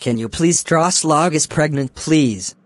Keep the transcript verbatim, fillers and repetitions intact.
Can you please draw Slog is pregnant, please?